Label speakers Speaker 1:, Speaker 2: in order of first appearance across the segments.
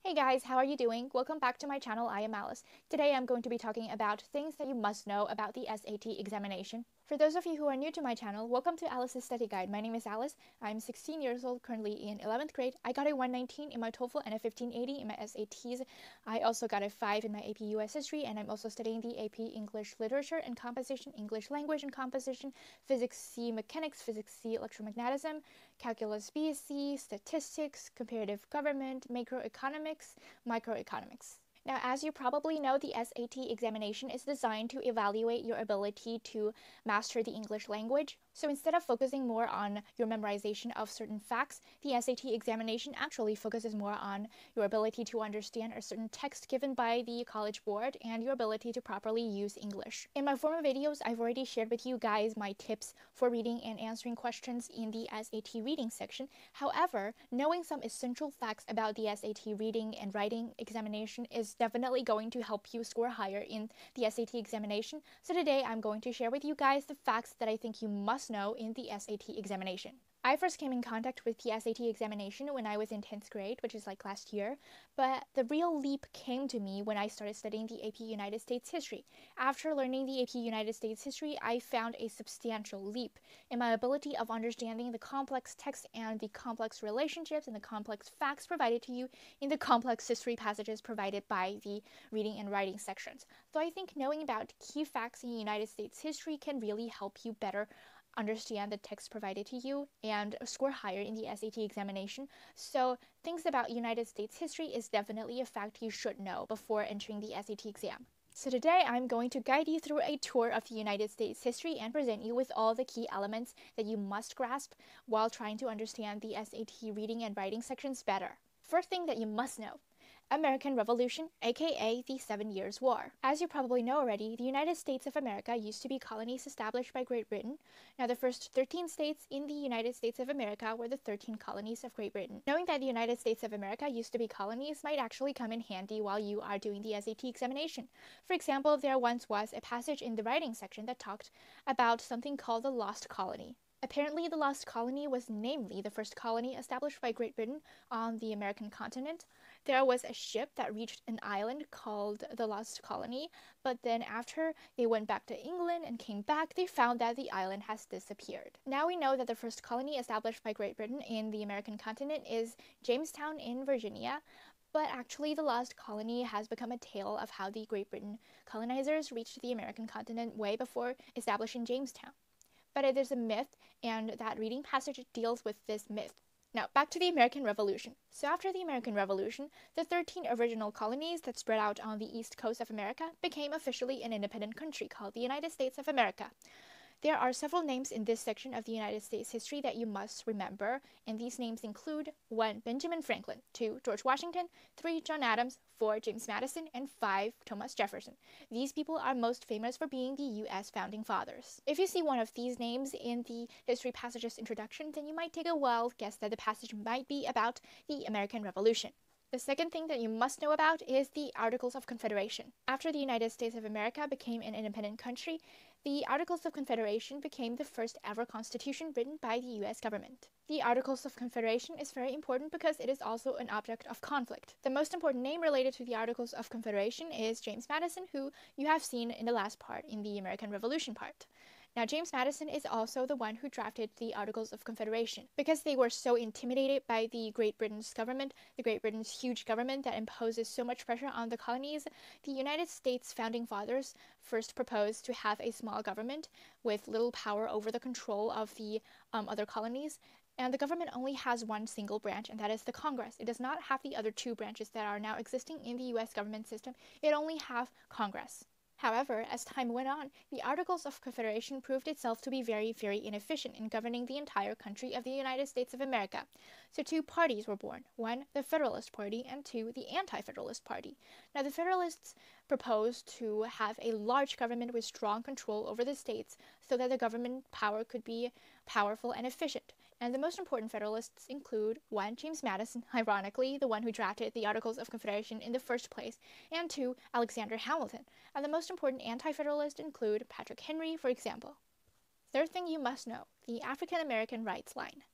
Speaker 1: Hey guys, how are you doing? Welcome back to my channel. I am Alice. Today I'm going to be talking about things that you must know about the SAT examination. For those of you who are new to my channel, welcome to Alice's Study Guide. My name is Alice. I'm 16 years old, currently in 11th grade. I got a 119 in my TOEFL and a 1580 in my SATs. I also got a 5 in my AP US History, and I'm also studying the AP English Literature and Composition, English Language and Composition, Physics C Mechanics, Physics C Electromagnetism, Calculus BSc, Statistics, Comparative Government, Macroeconomics, Microeconomics. Now, as you probably know, the SAT examination is designed to evaluate your ability to master the English language. So instead of focusing more on your memorization of certain facts, the SAT examination actually focuses more on your ability to understand a certain text given by the College Board and your ability to properly use English. In my former videos, I've already shared with you guys my tips for reading and answering questions in the SAT reading section. However, knowing some essential facts about the SAT reading and writing examination is definitely going to help you score higher in the SAT examination. So today I'm going to share with you guys the facts that I think you must know in the SAT examination. I first came in contact with the SAT examination when I was in 10th grade, which is like last year, but the real leap came to me when I started studying the AP United States History. After learning the AP United States History, I found a substantial leap in my ability of understanding the complex text and the complex relationships and the complex facts provided to you in the complex history passages provided by the reading and writing sections. So I think knowing about key facts in United States history can really help you better understand the text provided to you and score higher in the SAT examination. So things about United States history is definitely a fact you should know before entering the SAT exam. So today I'm going to guide you through a tour of the United States history and present you with all the key elements that you must grasp while trying to understand the SAT reading and writing sections better. First thing that you must know: American Revolution, aka the 7 Years' War. As you probably know already, the United States of America used to be colonies established by Great Britain. Now, the first 13 states in the United States of America were the 13 colonies of Great Britain. Knowing that the United States of America used to be colonies might actually come in handy while you are doing the SAT examination. For example, there once was a passage in the writing section that talked about something called the Lost Colony. Apparently, the Lost Colony was namely the first colony established by Great Britain on the American continent. There was a ship that reached an island called the Lost Colony, but then after they went back to England and came back, they found that the island has disappeared. Now we know that the first colony established by Great Britain in the American continent is Jamestown in Virginia, but actually the Lost Colony has become a tale of how the Great Britain colonizers reached the American continent way before establishing Jamestown. But it is a myth, and that reading passage deals with this myth. Now, back to the American Revolution. So after the American Revolution, the 13 original colonies that spread out on the east coast of America became officially an independent country called the United States of America. There are several names in this section of the United States history that you must remember, and these names include 1. Benjamin Franklin, 2. George Washington, 3. John Adams, 4. James Madison, and 5. Thomas Jefferson. These people are most famous for being the U.S. founding fathers. If you see one of these names in the history passage's introduction, then you might take a wild guess that the passage might be about the American Revolution. The second thing that you must know about is the Articles of Confederation. After the United States of America became an independent country, the Articles of Confederation became the first ever constitution written by the U.S. government. The Articles of Confederation is very important because it is also an object of conflict. The most important name related to the Articles of Confederation is James Madison, who you have seen in the last part, in the American Revolution part. Now, James Madison is also the one who drafted the Articles of Confederation. Because they were so intimidated by the Great Britain's government, the Great Britain's huge government that imposes so much pressure on the colonies, the United States founding fathers first proposed to have a small government with little power over the control of the other colonies. And the government only has one single branch, and that is the Congress. It does not have the other two branches that are now existing in the U.S. government system. It only has Congress. However, as time went on, the Articles of Confederation proved itself to be very, very inefficient in governing the entire country of the United States of America. So two parties were born: 1, the Federalist Party, and 2, the Anti-Federalist Party. Now, the Federalists proposed to have a large government with strong control over the states so that the government power could be powerful and efficient. And the most important Federalists include 1. James Madison, ironically, the one who drafted the Articles of Confederation in the first place, and 2. Alexander Hamilton. And the most important Anti-Federalists include Patrick Henry, for example. Third thing you must know: the African American Rights Line.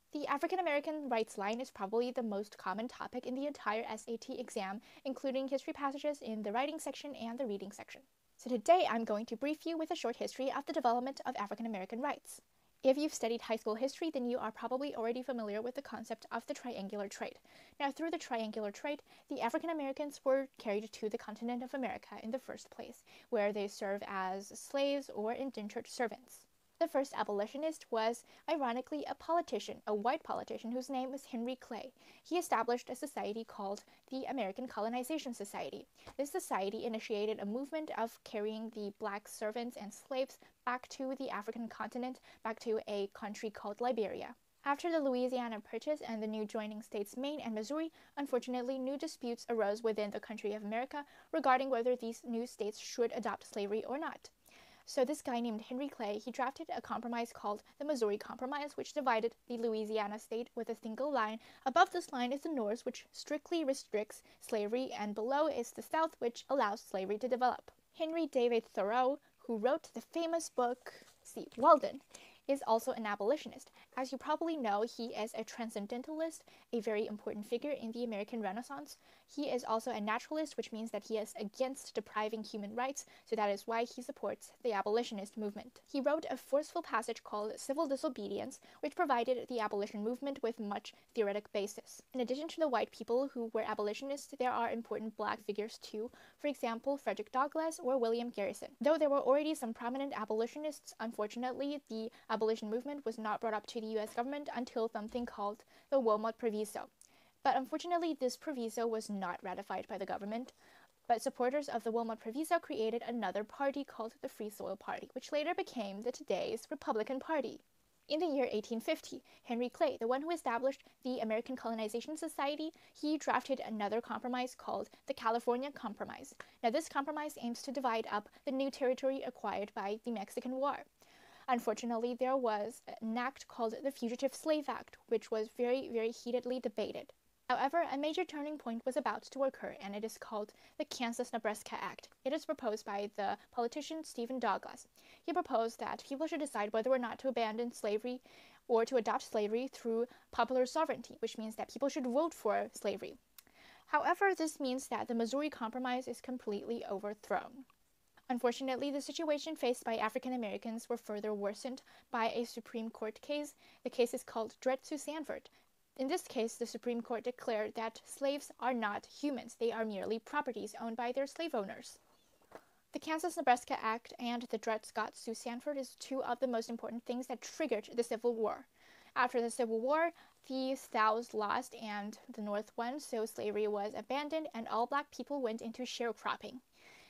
Speaker 1: The African American rights line is probably the most common topic in the entire SAT exam, including history passages in the writing section and the reading section. So today I'm going to brief you with a short history of the development of African American rights. If you've studied high school history, then you are probably already familiar with the concept of the triangular trade. Now, through the triangular trade, the African Americans were carried to the continent of America in the first place, where they serve as slaves or indentured servants. The first abolitionist was, ironically, a politician, a white politician whose name was Henry Clay. He established a society called the American Colonization Society. This society initiated a movement of carrying the black servants and slaves back to the African continent, back to a country called Liberia. After the Louisiana Purchase and the new joining states Maine and Missouri, unfortunately, new disputes arose within the country of America regarding whether these new states should adopt slavery or not. So this guy named Henry Clay, he drafted a compromise called the Missouri Compromise, which divided the Louisiana state with a single line. Above this line is the North, which strictly restricts slavery, and below is the South, which allows slavery to develop. Henry David Thoreau, who wrote the famous book, Walden, is also an abolitionist. As you probably know, he is a transcendentalist, a very important figure in the American Renaissance. He is also a naturalist, which means that he is against depriving human rights, so that is why he supports the abolitionist movement. He wrote a forceful passage called Civil Disobedience, which provided the abolition movement with much theoretic basis. In addition to the white people who were abolitionists, there are important black figures too, for example, Frederick Douglass or William Garrison. Though there were already some prominent abolitionists, unfortunately, the abolition movement was not brought up to the U.S. government until something called the Wilmot Proviso. But unfortunately, this proviso was not ratified by the government. But supporters of the Wilmot Proviso created another party called the Free Soil Party, which later became the today's Republican Party. In the year 1850, Henry Clay, the one who established the American Colonization Society, he drafted another compromise called the California Compromise. Now, this compromise aims to divide up the new territory acquired by the Mexican War. Unfortunately, there was an act called the Fugitive Slave Act, which was very, very heatedly debated. However, a major turning point was about to occur, and it is called the Kansas-Nebraska Act. It is proposed by the politician Stephen Douglas. He proposed that people should decide whether or not to abandon slavery or to adopt slavery through popular sovereignty, which means that people should vote for slavery. However, this means that the Missouri Compromise is completely overthrown. Unfortunately, the situation faced by African Americans were further worsened by a Supreme Court case. The case is called Dred v. Sanford. In this case, the Supreme Court declared that slaves are not humans. They are merely properties owned by their slave owners. The Kansas-Nebraska Act and the Dred Scott v. Sanford is two of the most important things that triggered the Civil War. After the Civil War, the South lost and the North won, so slavery was abandoned and all black people went into sharecropping.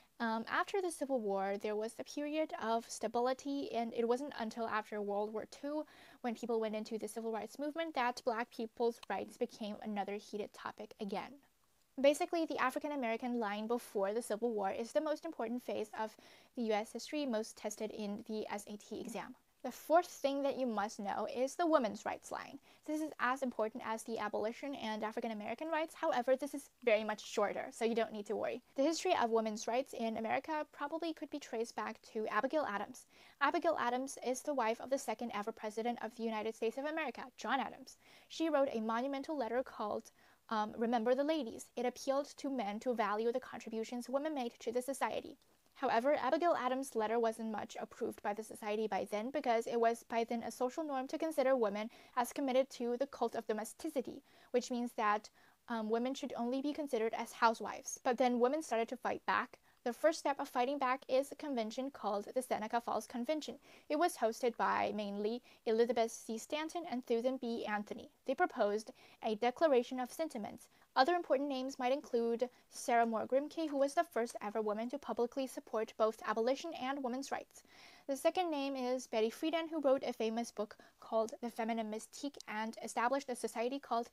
Speaker 1: After the Civil War, there was a period of stability, and it wasn't until after World War II, when people went into the civil rights movement, that black people's rights became another heated topic again. Basically, the African American line before the Civil War is the most important phase of the U.S. history, most tested in the SAT exam. The fourth thing that you must know is the women's rights line. This is as important as the abolition and African American rights. However, this is very much shorter, so you don't need to worry. The history of women's rights in America probably could be traced back to Abigail Adams. Abigail Adams is the wife of the second ever president of the United States of America, John Adams. She wrote a monumental letter called Remember the Ladies. It appealed to men to value the contributions women made to the society. However, Abigail Adams' letter wasn't much approved by the society by then, because it was by then a social norm to consider women as committed to the cult of domesticity, which means that women should only be considered as housewives. But then women started to fight back. The first step of fighting back is a convention called the Seneca Falls Convention. It was hosted by mainly Elizabeth C. Stanton and Susan B. Anthony. They proposed a declaration of sentiments. Other important names might include Sarah Moore Grimke, who was the first ever woman to publicly support both abolition and women's rights. The second name is Betty Friedan, who wrote a famous book called The Feminine Mystique and established a society called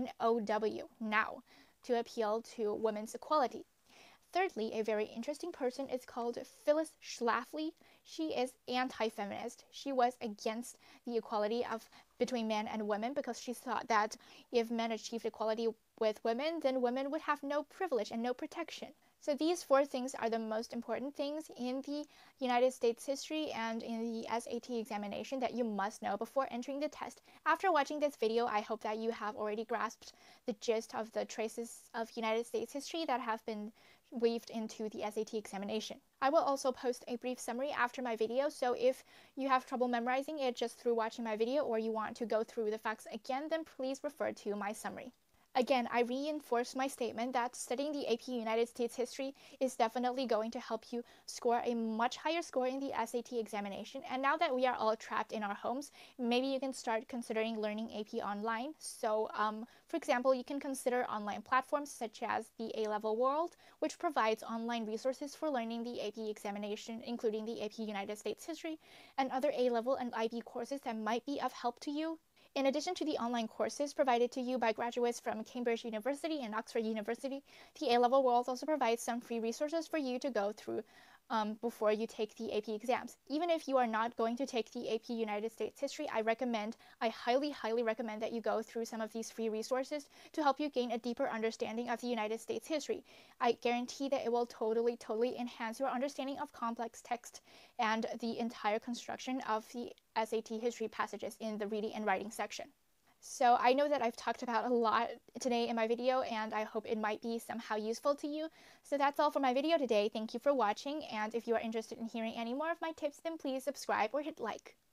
Speaker 1: NOW, Now, to appeal to women's equality. Thirdly, a very interesting person is called Phyllis Schlafly. She is anti-feminist. She was against the equality of between men and women, because she thought that if men achieved equality with women, then women would have no privilege and no protection. So these four things are the most important things in the United States history and in the SAT examination that you must know before entering the test. After watching this video, I hope that you have already grasped the gist of the traces of United States history that have been weaved into the SAT examination. I will also post a brief summary after my video, so if you have trouble memorizing it just through watching my video or you want to go through the facts again, then please refer to my summary. Again, I reinforce my statement that studying the AP United States history is definitely going to help you score a much higher score in the SAT examination. And now that we are all trapped in our homes, maybe you can start considering learning AP online. So, for example, you can consider online platforms such as the A-Level World, which provides online resources for learning the AP examination, including the AP United States history, and other A-Level and IB courses that might be of help to you. In addition to the online courses provided to you by graduates from Cambridge University and Oxford University, the A-Level World also provides some free resources for you to go through before you take the AP exams. Even if you are not going to take the AP United States history, I highly recommend that you go through some of these free resources to help you gain a deeper understanding of the United States history. I guarantee that it will totally enhance your understanding of complex text and the entire construction of the SAT history passages in the reading and writing section. So I know that I've talked about a lot today in my video, and I hope it might be somehow useful to you. So that's all for my video today. Thank you for watching, and if you are interested in hearing any more of my tips, then please subscribe or hit like.